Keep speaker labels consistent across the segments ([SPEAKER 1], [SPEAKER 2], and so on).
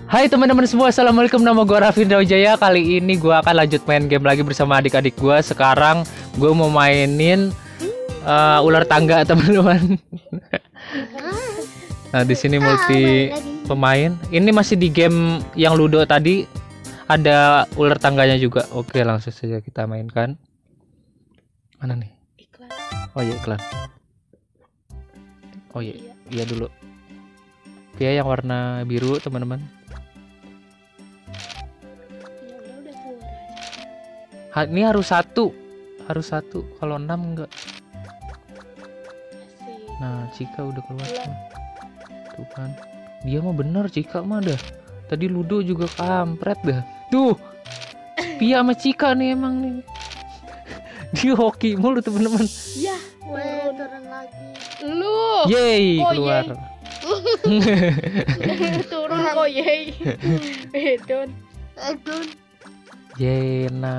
[SPEAKER 1] Hai teman-teman semua, assalamualaikum. Nama gue Raffi Wijaya. Kali ini gue akan lanjut main game lagi bersama adik-adik gue. Sekarang gue mau mainin ular tangga teman-teman. Nah di sini multi pemain. Ini masih di game yang Ludo tadi. Ada ular tangganya juga. Oke, langsung saja kita mainkan. Mana nih?
[SPEAKER 2] Iklan.
[SPEAKER 1] Oh iya, iklan. Oh iya, iya dulu. Pia yang warna biru teman-teman.
[SPEAKER 2] Udah keluar aja.
[SPEAKER 1] Ini harus satu. Kalau 6 enggak.
[SPEAKER 2] Asik.
[SPEAKER 1] Nah, Cika udah keluar.
[SPEAKER 2] Keluar.
[SPEAKER 1] Tuh kan. Dia mah bener, Cika mah dah. Tadi Ludo juga kampret dah. Tuh. Pia sama Cika nih emang nih. Dia hoki mulu teman-teman.
[SPEAKER 2] Ya, turun lagi. Lu.
[SPEAKER 1] Yeay,
[SPEAKER 2] Oh,
[SPEAKER 1] keluar.
[SPEAKER 2] Turun kok yeay. Edon.
[SPEAKER 1] Yeay, 6.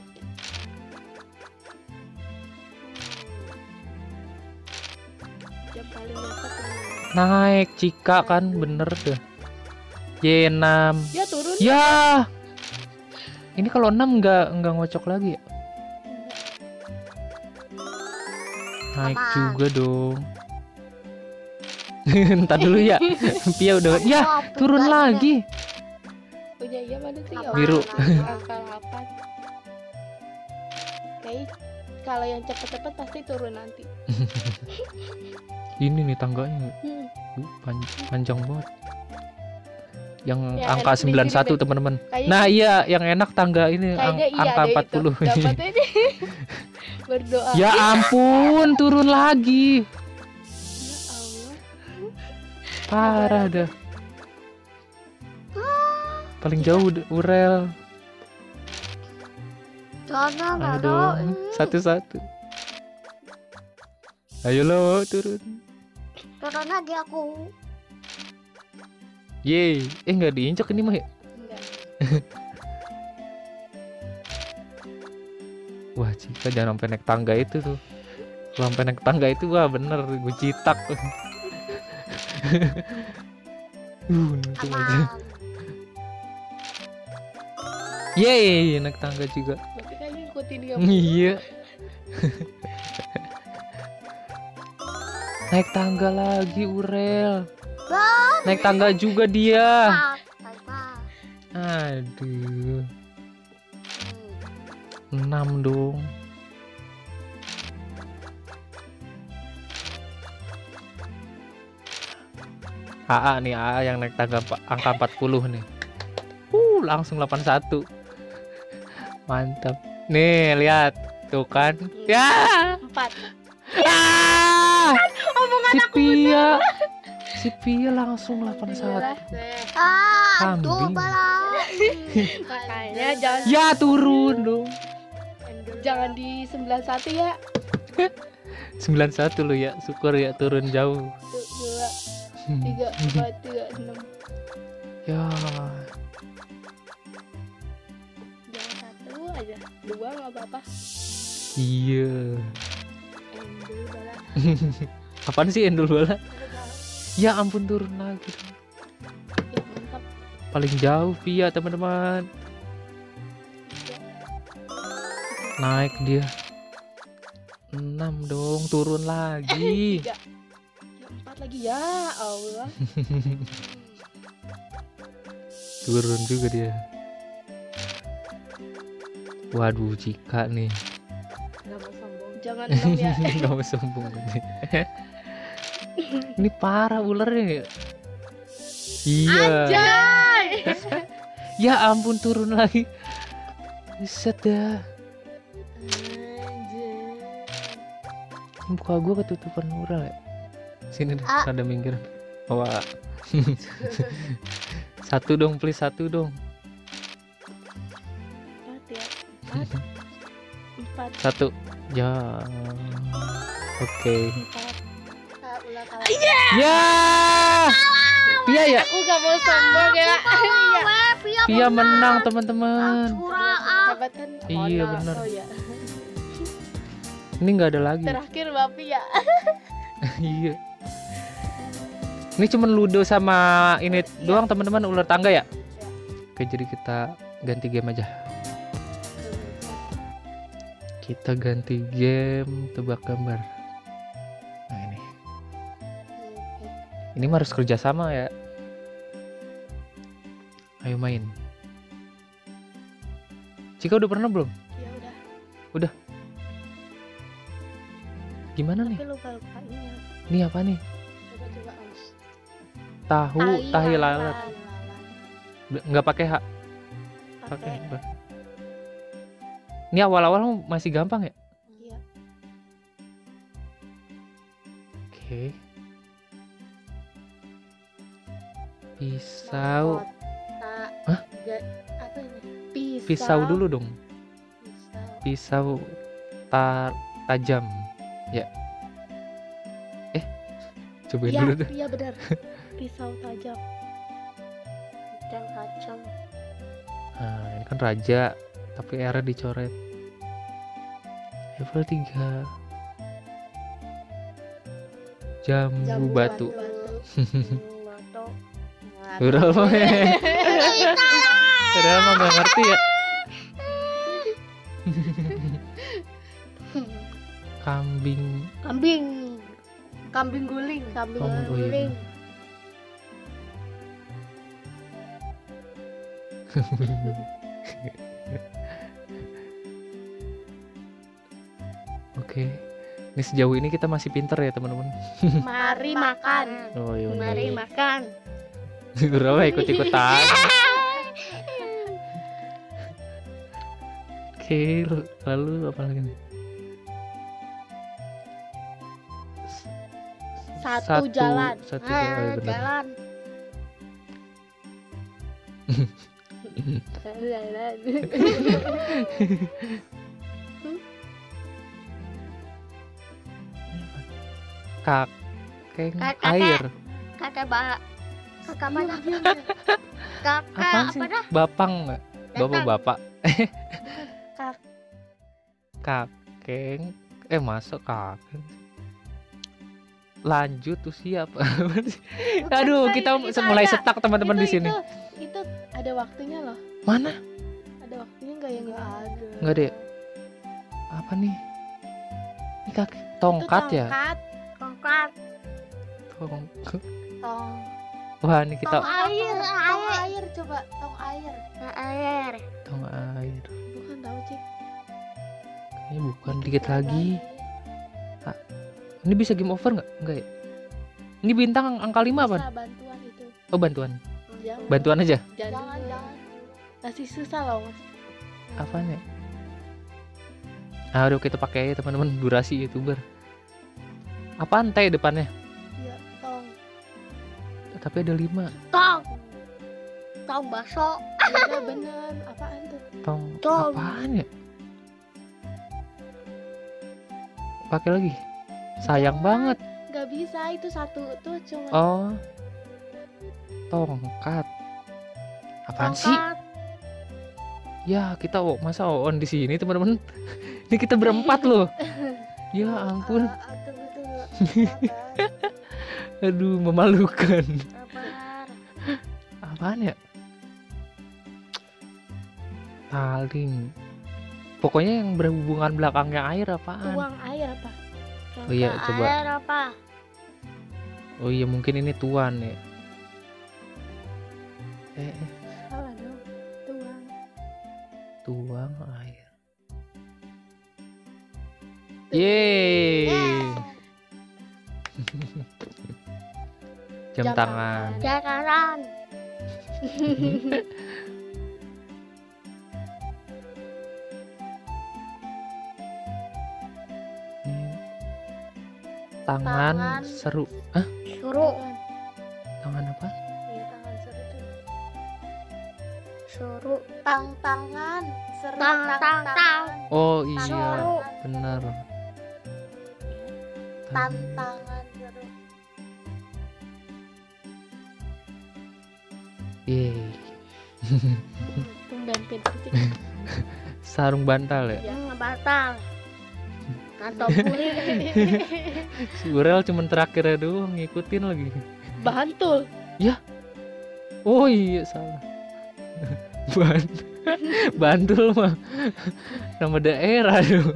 [SPEAKER 2] Yang paling mepet yang
[SPEAKER 1] Naik Cika kan bener deh. Yeay, 6.
[SPEAKER 2] ya turun.
[SPEAKER 1] Ya. Ini kalau 6 enggak ngocok lagi ya? Naik juga dong. Entar dulu ya. Pia udah. Ya, turun lagi.
[SPEAKER 2] Oh iya mana tuh ya?
[SPEAKER 1] Biru.
[SPEAKER 2] Angka 8. Kayak kalau yang cepet-cepet pasti turun nanti.
[SPEAKER 1] Ini nih tangganya. Panjang banget. Yang
[SPEAKER 2] Ya,
[SPEAKER 1] angka
[SPEAKER 2] enak di sini
[SPEAKER 1] 91
[SPEAKER 2] deh.
[SPEAKER 1] teman-teman.
[SPEAKER 2] Kayaknya
[SPEAKER 1] Nah, iya yang enak tangga ini
[SPEAKER 2] kayaknya iya
[SPEAKER 1] angka
[SPEAKER 2] deh
[SPEAKER 1] 40.
[SPEAKER 2] itu. Dapat ini. Berdoa.
[SPEAKER 1] Ya ampun, turun lagi.
[SPEAKER 2] Ya Allah.
[SPEAKER 1] Parah dah. Paling jauh Urel. Ayo dong, satu-satu. Ayo lo turun.
[SPEAKER 3] Turun lagi aku.
[SPEAKER 1] Yeay, nggak diinjak ini mah ya?
[SPEAKER 2] Enggak.
[SPEAKER 1] Wah, Cika jangan sampai naik tangga itu tuh. Kalau sampai naik tangga itu wah bener gue citak. Untung aja. Yeay, naik tangga juga.
[SPEAKER 2] Berarti kan ngikutin dia.
[SPEAKER 1] Iya. Naik tangga lagi Urel. Naik tangga juga dia. Aduh. 6 dong. AA nih, AA yang naik tangga angka 40 nih. Langsung 81. Mantap. Nih, lihat. Tuh kan. Ya.
[SPEAKER 2] 4.
[SPEAKER 1] Ah! Si Pia langsung 81. Kambing.
[SPEAKER 2] Makanya jangan
[SPEAKER 1] Ya turun dong.
[SPEAKER 2] jangan di 91 ya.
[SPEAKER 1] 91 lo ya, syukur ya turun jauh.
[SPEAKER 2] 2 3 4 3 6.
[SPEAKER 1] Ya,
[SPEAKER 2] Jangan 1 aja. 2 enggak apa-apa.
[SPEAKER 1] iya.
[SPEAKER 2] Endul bala.
[SPEAKER 1] Apaan sih endul bola? Ya ampun turun lagi.
[SPEAKER 2] Ya mantap.
[SPEAKER 1] Paling jauh Pia teman-teman. Naik dia. 6 dong, turun lagi.
[SPEAKER 2] 3. Ya 4 lagi ya Allah.
[SPEAKER 1] Turun juga dia. Waduh, Cika nih.
[SPEAKER 2] Enggak mau sombong. Jangan 6 ya.
[SPEAKER 1] Gak mau sombong nih. Ini parah ularnya ya. Iya.
[SPEAKER 2] Anjay.
[SPEAKER 1] Ya ampun turun lagi. Buset dah.
[SPEAKER 2] Anjay.
[SPEAKER 1] Muka gue ketutupan ular ya. Sini deh, ada minggir. Wah. Satu dong, please, satu dong.
[SPEAKER 2] 4 ya. 4.
[SPEAKER 1] Satu. Ya. Oke.
[SPEAKER 2] 4.
[SPEAKER 3] Ulah kalah.
[SPEAKER 1] Ya. Pia ya.
[SPEAKER 2] Aku gak mau sombong ya. Iya.
[SPEAKER 1] Pia menang teman-teman.
[SPEAKER 2] Sahabat kan.
[SPEAKER 1] Iya,
[SPEAKER 2] Ono.
[SPEAKER 1] bener.
[SPEAKER 2] Oh iya.
[SPEAKER 1] Ini nggak ada lagi.
[SPEAKER 2] Terakhir Bapi ya.
[SPEAKER 1] Iya. Ini cuma Ludo sama ini doang teman-teman, ular tangga ya? Oke, jadi kita ganti game aja. Kita ganti game tebak gambar. Nah ini. Ini mah harus kerja sama ya. Ayo main. Cika udah pernah belum?
[SPEAKER 2] Ya udah.
[SPEAKER 1] Gimana nih?
[SPEAKER 2] Tapi lupa ini.
[SPEAKER 1] Ini apa nih?
[SPEAKER 2] Coba Aus.
[SPEAKER 1] Tahu tahi lalat. Nggak pakai H.
[SPEAKER 2] Pakai.
[SPEAKER 1] Ini awal-awal masih gampang ya?
[SPEAKER 2] Iya.
[SPEAKER 1] Oke. Pisau. Hah?
[SPEAKER 2] Apa ini?
[SPEAKER 1] Pisau dulu dong.
[SPEAKER 2] Pisau.
[SPEAKER 1] Pisau tajam. Ya. Cobain
[SPEAKER 2] Iya,
[SPEAKER 1] dulu deh.
[SPEAKER 2] iya benar. Pisau tajam.
[SPEAKER 3] Dan kacang.
[SPEAKER 1] Nah, ini kan raja, tapi era dicoret. Level 3. Jambu batu.
[SPEAKER 3] Batu.
[SPEAKER 1] Udah mah. Udah mah nggak ngerti ya. Kambing.
[SPEAKER 3] Kambing guling.
[SPEAKER 1] Oh, iya, bener. Oke. Ini sejauh ini kita masih pinter ya teman-teman.
[SPEAKER 2] Mari makan.
[SPEAKER 1] Oh iya.
[SPEAKER 3] Mari makan.
[SPEAKER 1] Udah ikut-ikutan. Oke, lalu apa lagi nih?
[SPEAKER 2] Satu jalan.
[SPEAKER 1] Satu jalan. Oh, iya benar.
[SPEAKER 3] Jalan.
[SPEAKER 1] Kakek
[SPEAKER 3] Kakek.
[SPEAKER 1] air.
[SPEAKER 3] Kakak mana? Kakak
[SPEAKER 1] Apaan sih?
[SPEAKER 3] apa dah?
[SPEAKER 1] Bapang nggak? Bapak.
[SPEAKER 2] Kak.
[SPEAKER 1] Kakek. Masuk kakek. Lanjut usia apa? Aduh, kita mulai setak teman-teman di sini.
[SPEAKER 2] Itu ada waktunya loh.
[SPEAKER 1] Mana?
[SPEAKER 2] Ada waktunya nggak yang nggak ada.
[SPEAKER 1] Nggak ada. Apa nih? Ini kakek tongkat ya?
[SPEAKER 3] Tongkat.
[SPEAKER 2] Tong.
[SPEAKER 1] Wah, ini kita
[SPEAKER 3] Tong air.
[SPEAKER 2] Tong air coba. Tong air.
[SPEAKER 3] Air.
[SPEAKER 1] tong air.
[SPEAKER 2] Bukan tahu Cik.
[SPEAKER 1] Kayaknya bukan, dikit lagi. Ini bisa game over nggak? Enggak ya? Ini bintang angka 5 apa?
[SPEAKER 2] Bisa bantuan itu.
[SPEAKER 1] Oh, bantuan.
[SPEAKER 2] Jangan.
[SPEAKER 1] Bantuan aja.
[SPEAKER 2] Jangan. Masih susah loh Mas.
[SPEAKER 1] Apaan ya? Aduh, kita pakai aja teman-teman, durasi YouTuber. Apaan teh depannya?
[SPEAKER 2] Iya, tong.
[SPEAKER 1] Tapi ada 5.
[SPEAKER 3] Tong bakso.
[SPEAKER 2] Iya bener. Apaan tuh?
[SPEAKER 1] Tong.
[SPEAKER 3] Tong.
[SPEAKER 1] Apaan ya? Pakai lagi. Sayang banget.
[SPEAKER 2] Gak bisa, itu satu tuh cuma.
[SPEAKER 1] Oh. Tongkat. Apaan sih? Ya, kita masa on di sini teman-teman. Ini kita berempat loh. Ya ampun.
[SPEAKER 2] Tunggu.
[SPEAKER 1] Aduh, memalukan.
[SPEAKER 3] Sabar.
[SPEAKER 1] Apaan ya? Paling. Pokoknya yang berhubungan belakangnya air apaan?
[SPEAKER 2] Tuang air apa?
[SPEAKER 1] Oh iya, coba.
[SPEAKER 3] Air apa?
[SPEAKER 1] Oh iya, mungkin ini tuan ya.
[SPEAKER 2] Salah dong. Tuang.
[SPEAKER 1] Tuang air. Yeay. Jam tangan.
[SPEAKER 3] Jakaran.
[SPEAKER 1] Tangan
[SPEAKER 3] Tangan.
[SPEAKER 1] seru.
[SPEAKER 3] Suruh.
[SPEAKER 1] Tangan apa?
[SPEAKER 2] Iya, tangan seru tuh.
[SPEAKER 3] Suruh.
[SPEAKER 2] Tangan seru.
[SPEAKER 3] Tang.
[SPEAKER 1] Oh iya,
[SPEAKER 3] Seru.
[SPEAKER 1] bener.
[SPEAKER 2] Tantangan seru.
[SPEAKER 1] Yeay.
[SPEAKER 2] Tumben pintar Cik.
[SPEAKER 1] Sarung bantal ya.
[SPEAKER 3] Batal. Atau pulih.
[SPEAKER 1] Si Urel cuman terakhirnya doang ngikutin lagi.
[SPEAKER 2] Bantul.
[SPEAKER 1] Oh iya, salah. Bantul mah nama daerah tuh.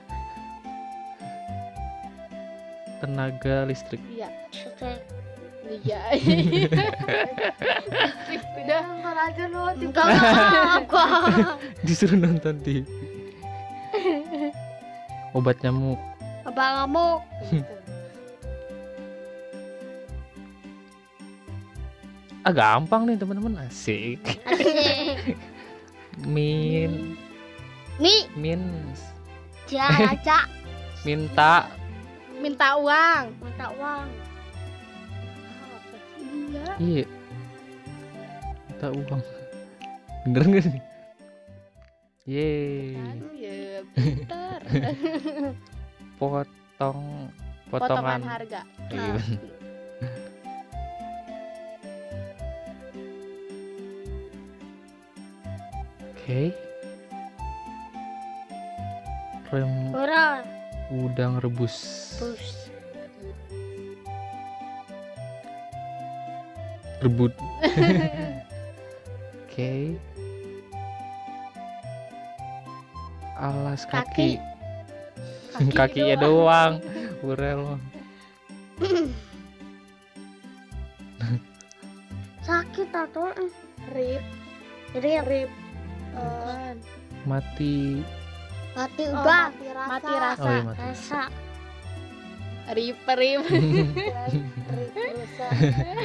[SPEAKER 1] Tenaga listrik.
[SPEAKER 2] Iya.
[SPEAKER 3] Listrik.
[SPEAKER 2] Iya. Udah ntar aja lu.
[SPEAKER 3] Enggak.
[SPEAKER 1] Disuruh nonton TV. Obat nyamuk.
[SPEAKER 3] Abang ngamuk.
[SPEAKER 1] Gampang nih teman-teman, asik.
[SPEAKER 3] Asik.
[SPEAKER 1] Min
[SPEAKER 3] Nih,
[SPEAKER 1] minta
[SPEAKER 2] Minta uang.
[SPEAKER 3] minta uang.
[SPEAKER 2] Iya.
[SPEAKER 1] iya minta uang. Bener gak nih? Yeay.
[SPEAKER 2] Aduh ya, pintar.
[SPEAKER 1] Potongan
[SPEAKER 2] Potongan harga.
[SPEAKER 1] Iya. Oke. Rem
[SPEAKER 3] Orang.
[SPEAKER 1] udang rebus.
[SPEAKER 3] Bus.
[SPEAKER 1] Rebut. Oke. Alas kaki. Kakinya doang. Urel.
[SPEAKER 3] Sakit atau
[SPEAKER 2] Rip.
[SPEAKER 3] rip.
[SPEAKER 2] Bukan.
[SPEAKER 1] Mati.
[SPEAKER 3] Mati
[SPEAKER 2] Oh,
[SPEAKER 3] udah.
[SPEAKER 2] mati rasa.
[SPEAKER 1] Oh iya mati.
[SPEAKER 3] Rasa.
[SPEAKER 2] Rip.
[SPEAKER 3] Rip rusak.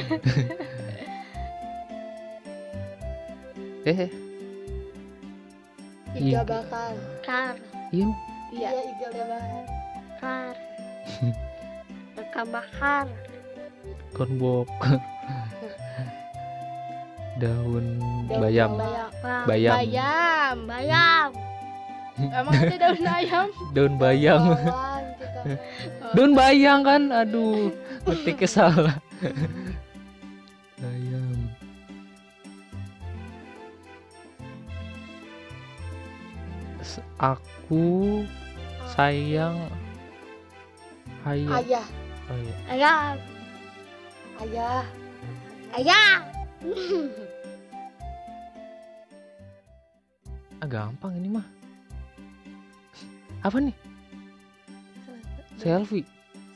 [SPEAKER 2] Iga
[SPEAKER 1] Iga.
[SPEAKER 2] bakar.
[SPEAKER 3] Kar.
[SPEAKER 1] Iya.
[SPEAKER 2] Iya, iga bakar.
[SPEAKER 3] Kar. Ikan bakar.
[SPEAKER 1] Konbok. Daun
[SPEAKER 2] Daun
[SPEAKER 1] bayam.
[SPEAKER 2] bayam.
[SPEAKER 1] Bayam.
[SPEAKER 2] Bayam.
[SPEAKER 3] Bayam.
[SPEAKER 2] Emang ada daun ayam?
[SPEAKER 1] Daun bayam.
[SPEAKER 2] Bawang kita.
[SPEAKER 1] Daun bayang kan. Aduh, ngetiknya salah. Bayam. Aku sayang ayam.
[SPEAKER 2] Ayah.
[SPEAKER 1] Oh, iya.
[SPEAKER 3] Ayam.
[SPEAKER 2] Ayah.
[SPEAKER 3] Ayam.
[SPEAKER 1] Gampang ini mah. Apa nih? Selfie.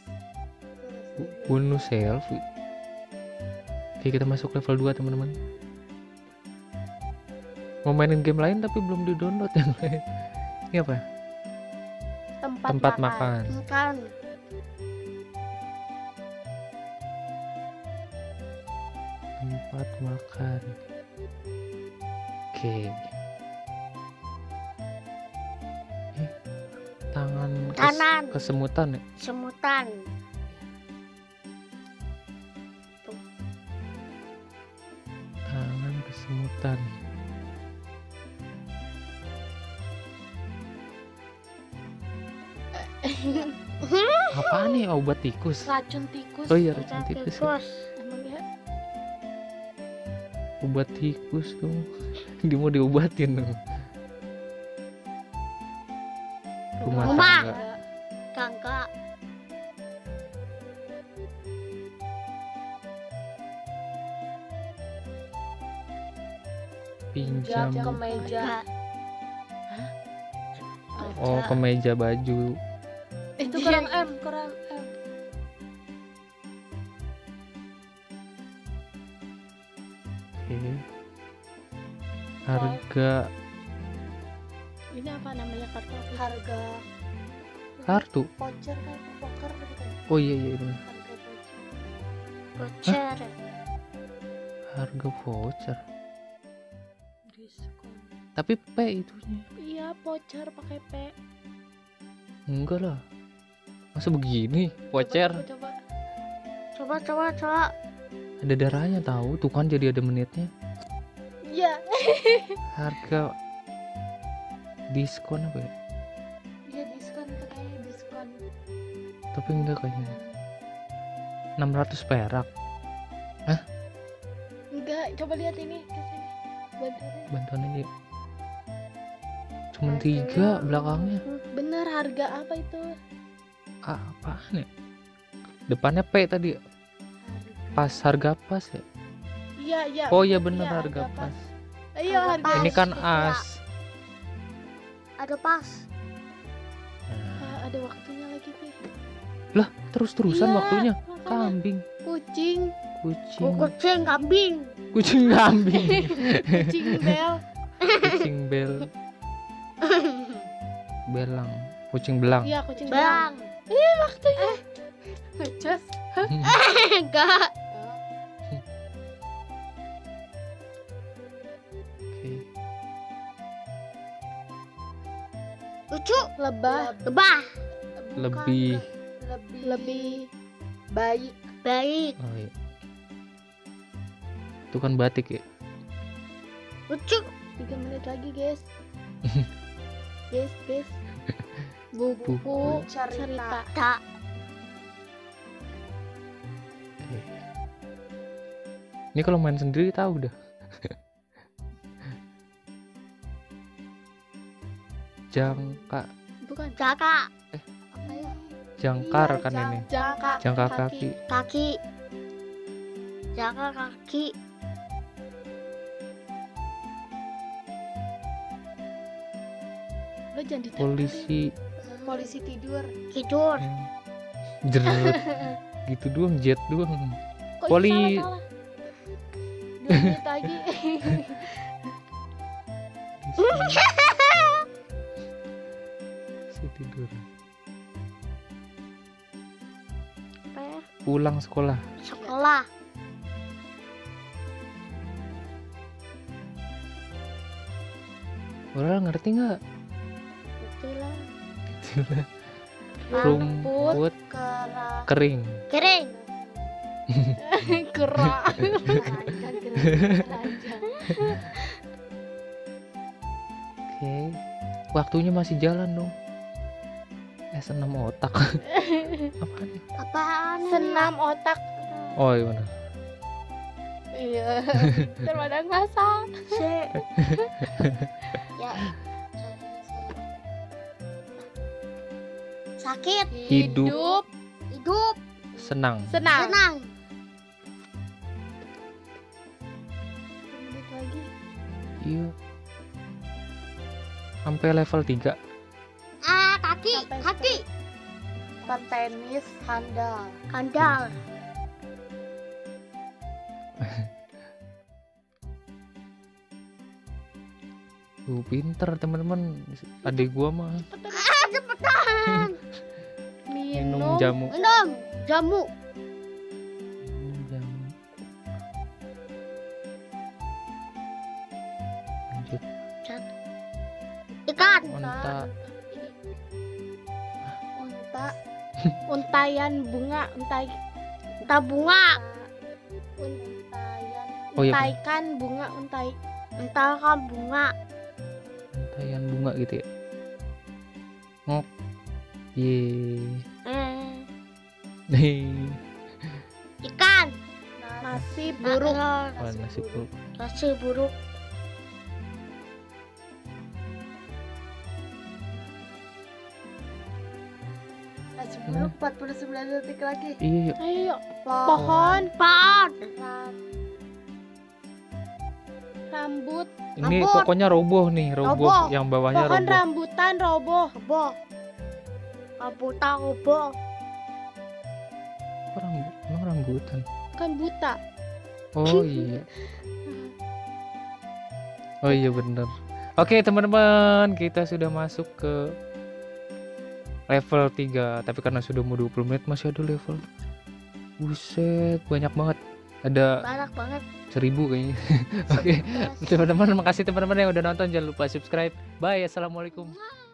[SPEAKER 1] Bunuh selfie. Oke, kita masuk level 2 teman-teman. Mau mainin game lain tapi belum di-download yang lain. Ini apa? Tempat makan.
[SPEAKER 3] Makan.
[SPEAKER 1] Tempat makan. Oke. Tangan
[SPEAKER 3] Kanan.
[SPEAKER 1] kesemutan ya.
[SPEAKER 3] Semutan.
[SPEAKER 1] Tangan kesemutan. Apaan nih? Obat tikus.
[SPEAKER 2] Racun tikus.
[SPEAKER 1] Oh iya, racun tikus. Ya.
[SPEAKER 2] Emang ya?
[SPEAKER 1] Obat tikus tuh. Dia mau diobatin tuh. Rumah
[SPEAKER 3] Rumah.
[SPEAKER 1] tangga.
[SPEAKER 3] Tangga.
[SPEAKER 1] Pinjam.
[SPEAKER 2] Kemeja.
[SPEAKER 1] Oh, kemeja baju.
[SPEAKER 2] Itu kurang M, kurang M.
[SPEAKER 1] Oke. Harga
[SPEAKER 2] Ini apa namanya kartu? Harga
[SPEAKER 1] kartu.
[SPEAKER 2] voucher kan, poker kan?
[SPEAKER 1] Oh iya iya bener.
[SPEAKER 2] Harga voucher.
[SPEAKER 3] Voucher.
[SPEAKER 1] Harga voucher.
[SPEAKER 2] Diskon.
[SPEAKER 1] Tapi P itunya.
[SPEAKER 2] Iya, voucher pakai P.
[SPEAKER 1] Enggak lah. Masa begini? Voucher
[SPEAKER 2] Coba.
[SPEAKER 3] Coba.
[SPEAKER 1] ada darahnya tahu. Tuh kan jadi ada menitnya.
[SPEAKER 2] Iya.
[SPEAKER 1] Harga diskon apa ya?
[SPEAKER 2] Iya diskon tuh kayaknya diskon.
[SPEAKER 1] Tapi enggak kayaknya. 600 perak.
[SPEAKER 2] Enggak, coba lihat ini ke sini. Bantuin.
[SPEAKER 1] Bantuan aja. Cuman 3 belakangnya.
[SPEAKER 2] Bener, harga apa itu?
[SPEAKER 1] Apaan ya? Depannya P tadi. Pas harga pas ya?
[SPEAKER 2] Iya.
[SPEAKER 1] Oh iya bener
[SPEAKER 2] Iya,
[SPEAKER 1] harga
[SPEAKER 2] harga
[SPEAKER 1] pas.
[SPEAKER 2] Ayo
[SPEAKER 3] Ada
[SPEAKER 2] harga.
[SPEAKER 3] pas.
[SPEAKER 1] Ini kan
[SPEAKER 3] Iya.
[SPEAKER 1] as.
[SPEAKER 3] Ada pas.
[SPEAKER 1] Nah,
[SPEAKER 2] Ada waktunya lagi nih.
[SPEAKER 1] lah terus-terusan
[SPEAKER 2] Iya,
[SPEAKER 1] waktunya.
[SPEAKER 2] makanya.
[SPEAKER 1] Kambing,
[SPEAKER 2] Kucing,
[SPEAKER 1] kucing,
[SPEAKER 3] Kucing kambing.
[SPEAKER 1] kucing kambing,
[SPEAKER 2] kucing bel.
[SPEAKER 1] kucing belang, kucing belang.
[SPEAKER 2] Iya, kucing belang.
[SPEAKER 3] Bang.
[SPEAKER 2] Iya, waktunya. Ngecas.
[SPEAKER 3] Enggak.
[SPEAKER 1] Oke.
[SPEAKER 3] Lucu.
[SPEAKER 2] Lebah,
[SPEAKER 3] Lebah.
[SPEAKER 1] Lebih.
[SPEAKER 2] lebih baik.
[SPEAKER 3] Baik.
[SPEAKER 1] Oh iya. Itu kan batik ya.
[SPEAKER 3] Lucu.
[SPEAKER 2] 3 menit lagi, guys. Guys. Buku
[SPEAKER 1] Buku
[SPEAKER 2] cerita.
[SPEAKER 3] Tak.
[SPEAKER 1] Oke. Ini kalau main sendiri tahu dah. Jangka,
[SPEAKER 2] Bukan.
[SPEAKER 3] Kakak.
[SPEAKER 2] Apa ya?
[SPEAKER 1] jangkar
[SPEAKER 2] Iya,
[SPEAKER 1] kan ini.
[SPEAKER 2] Jangka
[SPEAKER 1] Jangka kaki.
[SPEAKER 3] Kaki. Jaga kaki.
[SPEAKER 2] Lo jangan ditempel.
[SPEAKER 1] Polisi
[SPEAKER 2] Tidur.
[SPEAKER 3] Tidur.
[SPEAKER 1] jeret gitu doang, jet doang.
[SPEAKER 2] Kok
[SPEAKER 1] Poli-
[SPEAKER 2] salah? 2 menit lagi.
[SPEAKER 1] Si tidur.
[SPEAKER 3] Apa ya?
[SPEAKER 1] Pulang sekolah.
[SPEAKER 3] Sekolah.
[SPEAKER 1] Orang ngerti nggak?
[SPEAKER 3] Itulah.
[SPEAKER 1] Rumput
[SPEAKER 3] Kerak.
[SPEAKER 1] kering.
[SPEAKER 3] Kering.
[SPEAKER 2] Gerak.
[SPEAKER 1] Oke. Waktunya masih jalan dong. Senam otak. Apaan ya?
[SPEAKER 3] Apaan? ini?
[SPEAKER 2] Senam otak.
[SPEAKER 1] Oh iya benar.
[SPEAKER 2] Iya. Terpadang masak.
[SPEAKER 3] Ya. Sakit.
[SPEAKER 1] Hidup.
[SPEAKER 3] Hidup.
[SPEAKER 1] Senang.
[SPEAKER 2] Senang.
[SPEAKER 3] Senang.
[SPEAKER 2] 2 menit lagi.
[SPEAKER 1] Iya. Sampai level 3.
[SPEAKER 3] Kaki.
[SPEAKER 2] Sampai
[SPEAKER 3] Kaki.
[SPEAKER 2] Petenis handal.
[SPEAKER 3] Kandal.
[SPEAKER 1] Pinter teman-teman. Adik gua mah
[SPEAKER 3] Cepetan.
[SPEAKER 1] minum jamu.
[SPEAKER 3] Minum. Jamu.
[SPEAKER 1] Minum jamu. Lanjut.
[SPEAKER 3] Ikan.
[SPEAKER 1] Onta.
[SPEAKER 2] Unta. Untayan bunga. Untai.
[SPEAKER 3] Bunga.
[SPEAKER 2] Untayan.
[SPEAKER 1] Oh, iya,
[SPEAKER 2] Untaikan bunga. Untai.
[SPEAKER 3] Entah kan bunga.
[SPEAKER 1] Untayan bunga gitu ya. Ngok. Ye. Nih.
[SPEAKER 3] Ikan.
[SPEAKER 2] Nasi buruk.
[SPEAKER 1] Wah, nasi buruk.
[SPEAKER 3] Nasi buruk.
[SPEAKER 2] Nasi buruk 49 detik lagi.
[SPEAKER 1] Iya, yuk.
[SPEAKER 2] Ayo. Pohon.
[SPEAKER 3] Pan.
[SPEAKER 2] Rambut.
[SPEAKER 1] Ini
[SPEAKER 3] Rambut.
[SPEAKER 1] pokoknya roboh nih, roboh.
[SPEAKER 3] Roboh.
[SPEAKER 1] Yang bawahnya
[SPEAKER 2] Pohon
[SPEAKER 1] roboh.
[SPEAKER 2] rambutan roboh.
[SPEAKER 3] Kebo. Kabuta kebo.
[SPEAKER 1] Kok emang rambutan?
[SPEAKER 2] Kan buta.
[SPEAKER 1] Oh iya. Oh iya bener. Oke teman-teman, kita sudah masuk ke level 3. Tapi karena sudah mau 20 menit masih ada level. Buset, banyak banget. Ada
[SPEAKER 3] Banyak banget.
[SPEAKER 1] 1000 kayaknya. Oke, teman-teman, makasih teman-teman yang udah nonton. Jangan lupa subscribe. Bye, assalamualaikum.